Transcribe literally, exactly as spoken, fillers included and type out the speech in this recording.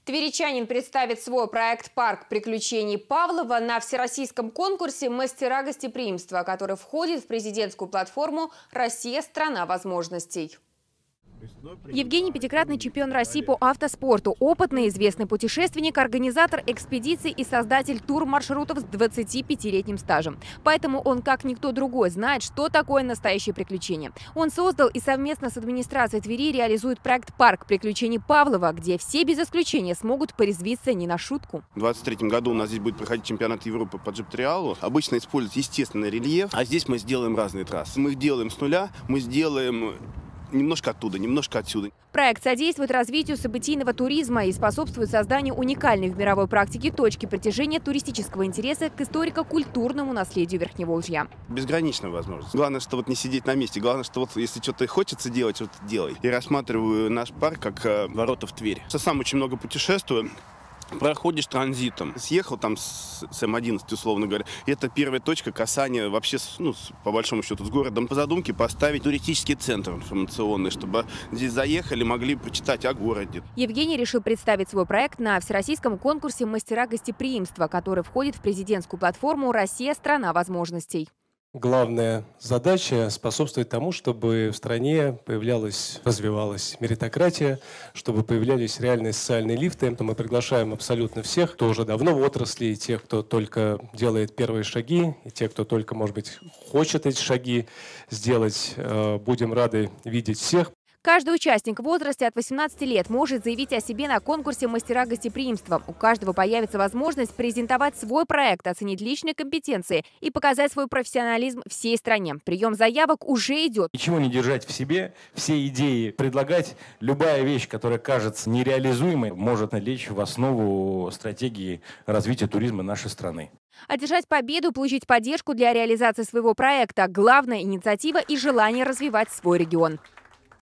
Тверичанин представит свой проект «Парк приключений Павлова» на всероссийском конкурсе «Мастера гостеприимства», который входит в президентскую платформу «Россия – страна возможностей». Евгений – пятикратный чемпион России по автоспорту, опытный, известный путешественник, организатор экспедиций и создатель тур-маршрутов с двадцатипятилетним стажем. Поэтому он, как никто другой, знает, что такое настоящее приключение. Он создал и совместно с администрацией Твери реализует проект «Парк приключений Павлова», где все без исключения смогут порезвиться не на шутку. В двадцать третьем году у нас здесь будет проходить чемпионат Европы по джип-триалу. Обычно используют естественный рельеф, а здесь мы сделаем разные трассы. Мы их делаем с нуля, мы сделаем немножко оттуда, немножко отсюда. Проект содействует развитию событийного туризма и способствует созданию уникальной в мировой практике точки притяжения туристического интереса к историко-культурному наследию Верхневолжья. Безграничная возможность. Главное, что вот не сидеть на месте. Главное, что вот если что-то хочется делать, что-то делай. Я рассматриваю наш парк как э, ворота в Тверь. Я сам очень много путешествую. Проходишь транзитом. Съехал там с, с эм одиннадцать, условно говоря. И это первая точка касания вообще, ну, по большому счету, с городом. По задумке поставить туристический центр информационный, чтобы здесь заехали, могли почитать о городе. Евгений решил представить свой проект на всероссийском конкурсе «Мастера гостеприимства», который входит в президентскую платформу «Россия – страна возможностей». Главная задача – способствовать тому, чтобы в стране появлялась, развивалась меритократия, чтобы появлялись реальные социальные лифты. Мы приглашаем абсолютно всех, кто уже давно в отрасли, и тех, кто только делает первые шаги, и тех, кто только, может быть, хочет эти шаги сделать. Будем рады видеть всех. Каждый участник в возрасте от восемнадцати лет может заявить о себе на конкурсе «Мастера гостеприимства». У каждого появится возможность презентовать свой проект, оценить личные компетенции и показать свой профессионализм всей стране. Прием заявок уже идет. Ничего не держать в себе, все идеи предлагать. Любая вещь, которая кажется нереализуемой, может лечь в основу стратегии развития туризма нашей страны. Одержать победу, получить поддержку для реализации своего проекта – главная инициатива и желание развивать свой регион.